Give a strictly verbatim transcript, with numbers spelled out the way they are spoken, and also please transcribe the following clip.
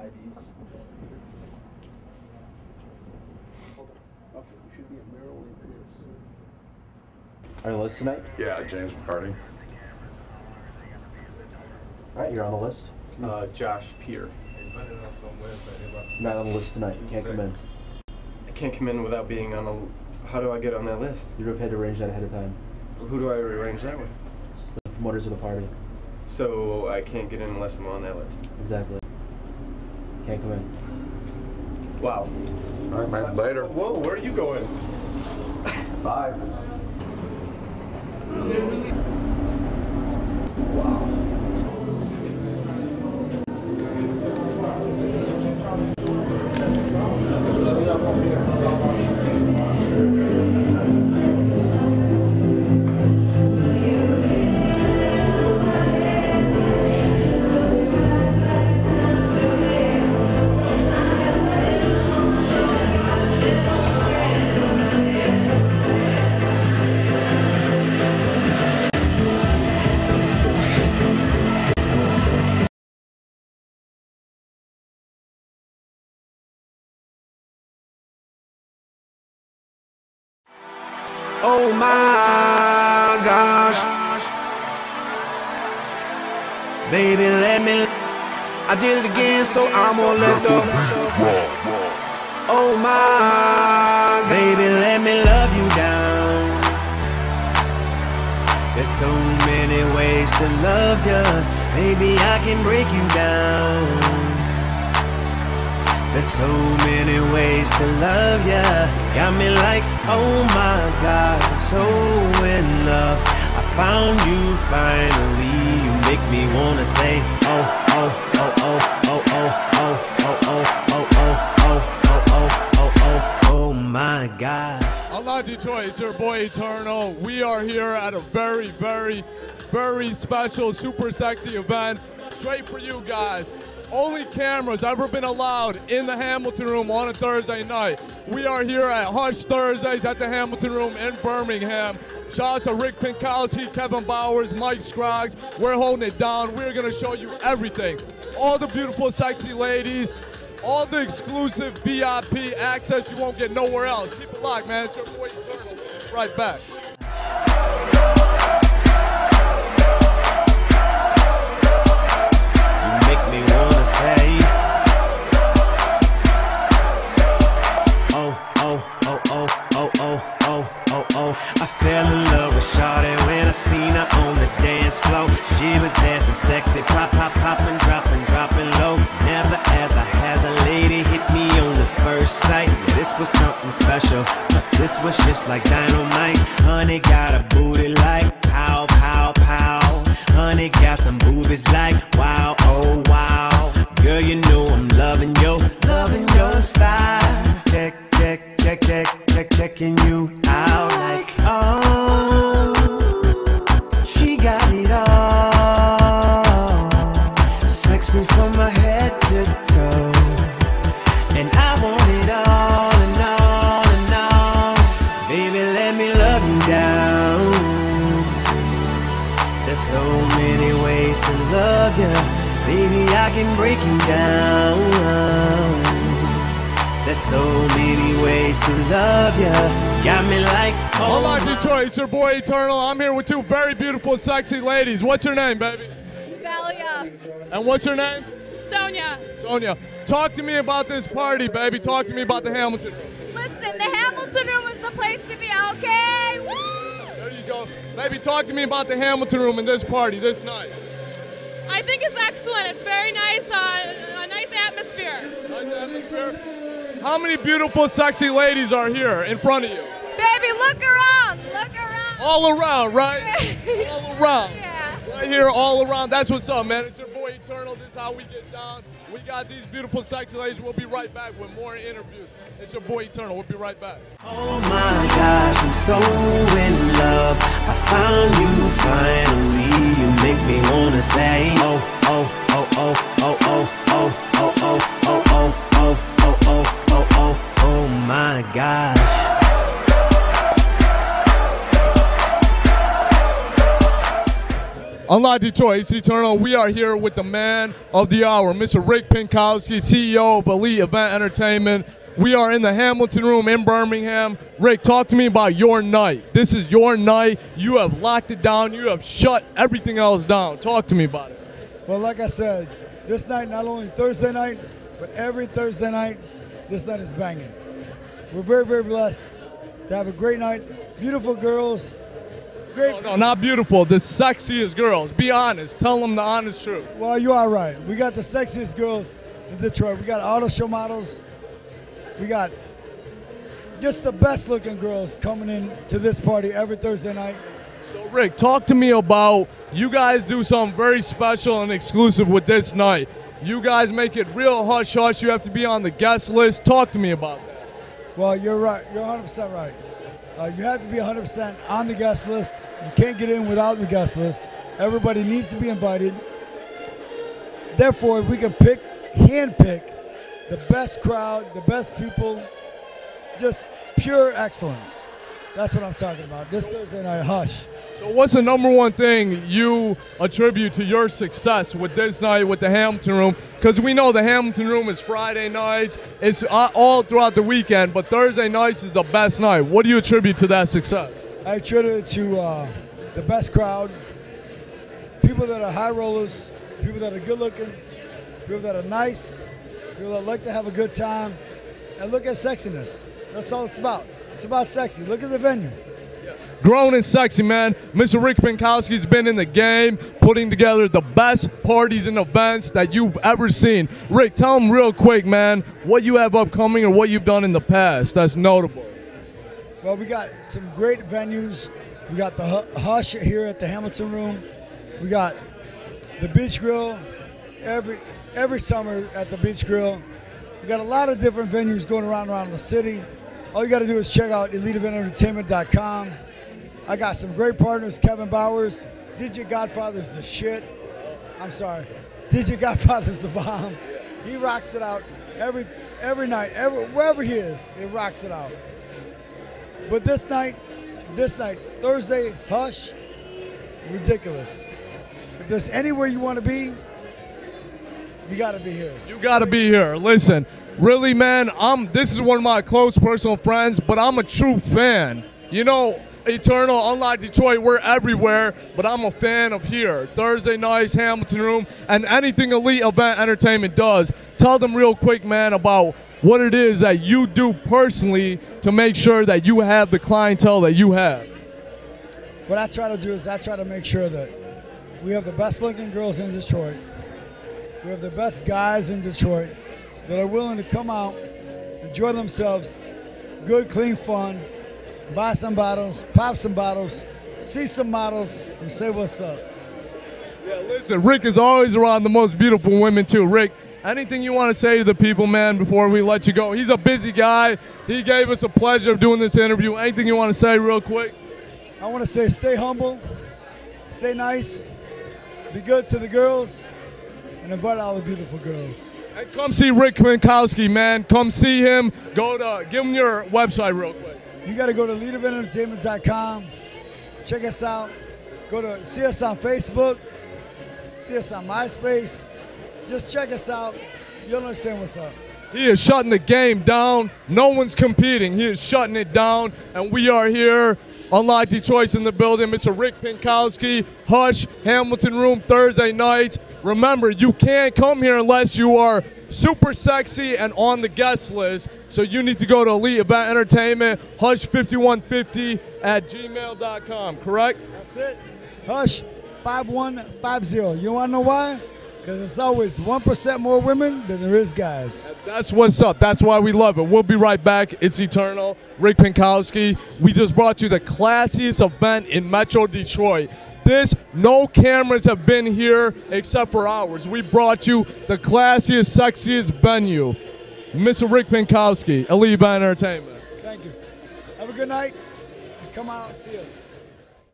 I Ds. Okay, we should be at Merrill and Pierce. Are you on the list tonight? Yeah, James McCarty. All right, you're on the list. Uh, Josh Peter. Not on the list tonight. You can't come in. I can't come in without being on a... How do I get on that list? You would have had to arrange that ahead of time. Who do I arrange that with? Just the promoters of the party. So I can't get in unless I'm on that list? Exactly. Can't come in. Wow. All right, man. Later. Whoa, where are you going? Bye. Wow. Oh my gosh, baby, let me. I did it again, so I'm gonna let the. Oh my, baby, let me love you down. There's so many ways to love you, baby, I can break you down. There's so many ways to love ya. Got me like, oh my God, I'm so in love. I found you finally. You make me wanna say, oh, oh, oh, oh, oh, oh, oh, oh, oh, oh, oh, oh, oh, oh, oh, oh my God. I'm not Detroit, it's your boy Eternal. We are here at a very, very, very special, super sexy event straight for you guys. Only cameras ever been allowed in the Hamilton Room on a Thursday night. We are here at Hush Thursdays at the Hamilton Room in Birmingham. Shout out to Rick Pinkowski, Kevan Bowers, Mike Scroggs. We're holding it down. We're gonna show you everything. All the beautiful, sexy ladies, all the exclusive V I P access you won't get nowhere else. Keep it locked, man. It's your boy Eternal. Right back. I fell in love with Shawty when I seen her on the dance floor. She was dancing sexy, pop, pop, popping, dropping, dropping low. Never ever has a lady hit me on the first sight. Yeah, this was something special. This was just like dynamite. Honey got a booty like pow, pow, pow. Honey got some boobies like wow, oh wow. Girl, you know I'm loving your, loving your style. Check, check, check, check, check, checking you out like, oh, she got it all. Sexy from my head to toe. And I want it all and all and all. Baby, let me love you down. There's so many ways to love you. Baby, I can break you down. There's so many ways to love ya. Got me like, oh. I'm not Detroit, it's your boy Eternal. I'm here with two very beautiful, sexy ladies. What's your name, baby? Valia. And what's your name? Sonia. Sonia. Talk to me about this party, baby. Talk to me about the Hamilton Room. Listen, the Hamilton Room is the place to be, okay? Woo! There you go. Baby, talk to me about the Hamilton Room and this party this night. I think it's excellent. It's very nice, uh, a nice atmosphere. Nice atmosphere. How many beautiful, sexy ladies are here in front of you? Baby, look around, look around. All around, right? All around. Yeah. Right here, all around. That's what's up, man. It's your boy Eternal. This is how we get down. We got these beautiful, sexy ladies. We'll be right back with more interviews. It's your boy Eternal. We'll be right back. Oh my gosh, I'm so in love. I found you finally. You make me wanna say, oh, oh, oh, oh, oh, oh, oh, oh, oh, oh, oh, oh, oh, oh, oh, oh, oh my gosh. Unlike Detroit, it's eternal. We are here with the man of the hour, Mister Rick Pinkowski, C E O of Elite Event Entertainment. We are in the Hamilton Room in Birmingham. Rick, talk to me about your night. This is your night. You have locked it down. You have shut everything else down. Talk to me about it. Well, like I said, this night, not only Thursday night, but every Thursday night, this night is banging. We're very, very blessed to have a great night. Beautiful girls. Great. No, no, not beautiful. The sexiest girls. Be honest. Tell them the honest truth. Well, you are right. We got the sexiest girls in Detroit. We got auto show models. We got just the best looking girls coming in to this party every Thursday night. So, Rick, talk to me about, you guys do something very special and exclusive with this night. You guys make it real hush-hush. You have to be on the guest list. Talk to me about that. Well, you're right. You're one hundred percent right. Uh, you have to be one hundred percent on the guest list. You can't get in without the guest list. Everybody needs to be invited. Therefore, we can pick, hand-pick the best crowd, the best people, just pure excellence. That's what I'm talking about. This Thursday night, hush. So what's the number one thing you attribute to your success with this night with the Hamilton Room? Because we know the Hamilton Room is Friday nights. It's all throughout the weekend, but Thursday nights is the best night. What do you attribute to that success? I attribute it to uh, the best crowd, people that are high rollers, people that are good looking, people that are nice, people that like to have a good time, and look at sexiness. That's all it's about. It's about sexy. Look at the venue. Grown and sexy, man. Mister Rick Pinkowski's been in the game, putting together the best parties and events that you've ever seen. Rick, tell them real quick, man, what you have upcoming or what you've done in the past that's notable. Well, we got some great venues. We got the Hush here at the Hamilton Room. We got the Beach Grill every every summer at the Beach Grill. We got a lot of different venues going around around the city. All you got to do is check out elite event entertainment dot com. I got some great partners. Kevan Bowers, D J Godfather's the shit. I'm sorry, D J Godfather's the bomb. He rocks it out every every night, every, wherever he is. He rocks it out. But this night, this night, Thursday, Hush, ridiculous. If there's anywhere you want to be, you got to be here. You got to be here. Listen, really, man, I'm. This is one of my close personal friends, but I'm a true fan. You know, Eternal, unlike Detroit, we're everywhere, but I'm a fan of here. Thursday nights, Hamilton Room, and anything Elite Event Entertainment does. Tell them real quick, man, about what it is that you do personally to make sure that you have the clientele that you have. What I try to do is I try to make sure that we have the best looking girls in Detroit. We have the best guys in Detroit that are willing to come out, enjoy themselves, good, clean fun, buy some bottles, pop some bottles, see some models, and say what's up. Yeah, listen, Rick is always around the most beautiful women too. Rick, anything you want to say to the people, man, before we let you go? He's a busy guy. He gave us a pleasure of doing this interview. Anything you want to say real quick? I want to say stay humble, stay nice, be good to the girls, and invite all the beautiful girls. And come see Rick Pinkowski, man. Come see him. Go to, give him your website real quick. You got to go to elite event entertainment dot com. Check us out. Go to see us on Facebook. See us on MySpace. Just check us out. You'll understand what's up. He is shutting the game down. No one's competing. He is shutting it down. And we are here. Unlike Detroit's in the building. Mister Rick Pinkowski, Hush, Hamilton Room, Thursday nights. Remember, you can't come here unless you are super sexy and on the guest list. So you need to go to Elite Event Entertainment, hush fifty-one fifty at gmail dot com, correct? That's it. Hush five one five zero. You want to know why? Because it's always one percent more women than there is guys. That's what's up. That's why we love it. We'll be right back. It's Eternal. Rick Pinkowski. We just brought you the classiest event in Metro Detroit. This, no cameras have been here except for ours. We brought you the classiest, sexiest venue. Mister Rick Pinkowski, Elite Event Entertainment. Thank you. Have a good night. Come out and see us.